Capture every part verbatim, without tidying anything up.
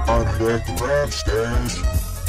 I'm back to rap stage.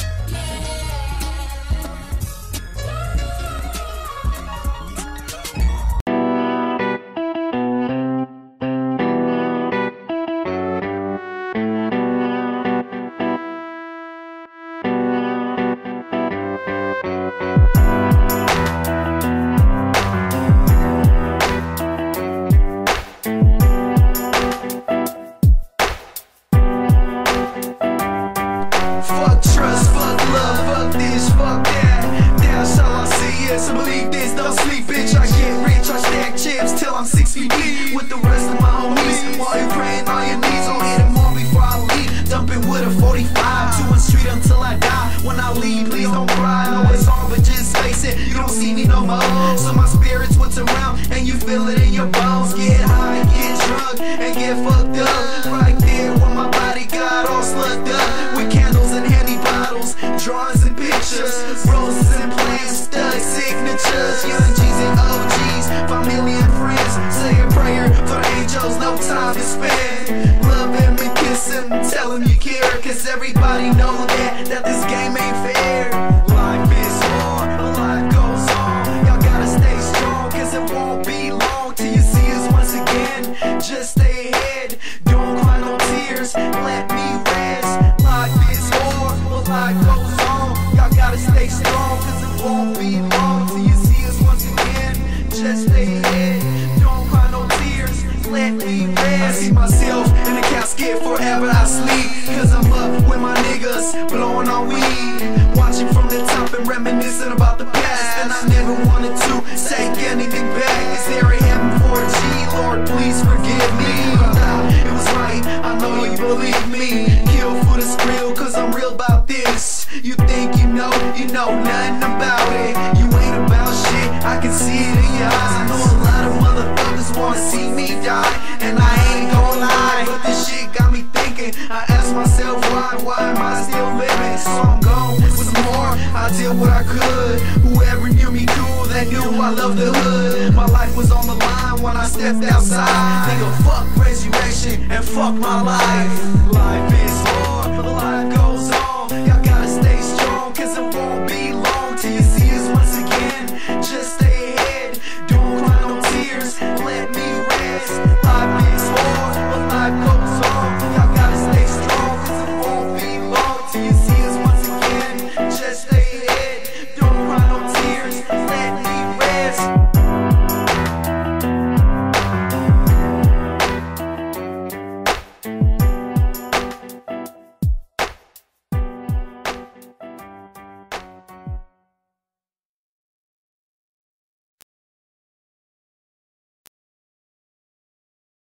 So believe this, don't sleep, bitch. I get rich, I stack chips till I'm six feet deep with the rest of my homies. While you praying on your knees, I'll hit them all before I leave. Dumping with a forty-five to one street until I die. When I leave, please don't cry. I know it's hard, but just face it, you don't see me no more. So my spirit's what's around, and you feel it in your bones. Get high, get drunk, and get fucked up. Right there where my body got all slugged up, with candles and handy bottles, drawings and pictures, roses and plants, studs, signatures, young G's and O Gs, family and friends. Say a prayer for the angels, no time to spend. Love him and kiss him, tell him you care, cause everybody know that, that this game ain't fair. Life is hard, but life goes on. Y'all gotta stay strong, cause it won't be long till you see us once again. Just stay ahead, don't cry no tears, let me rest. Life is hard, but life goes on. Y'all gotta stay strong, cause it won't be long till you see us once again. Just stay ahead, don't cry no tears, let me rest. I see myself in the casket forever I sleep, cause I'm up with my niggas, blowing on weed, watching from the top and reminiscing about the past. And I never wanted to take anything back. Is there a heaven for a G? Lord, please forgive me. But nah, it was right, I know you believe me. Kill for the skrill, cause I'm real about this. You think you know, you know nothing about it. You ain't about shit, I can see it in your eyes. I know a lot of motherfuckers wanna see me die, and I ain't gon' lie, but this shit got me thinking. I ask myself why, why am I still living? So I'm gone with some more, I did what I could. Whoever knew me cool, they knew I love the hood. My life was on the line when I stepped outside. Nigga, fuck resurrection and fuck my life.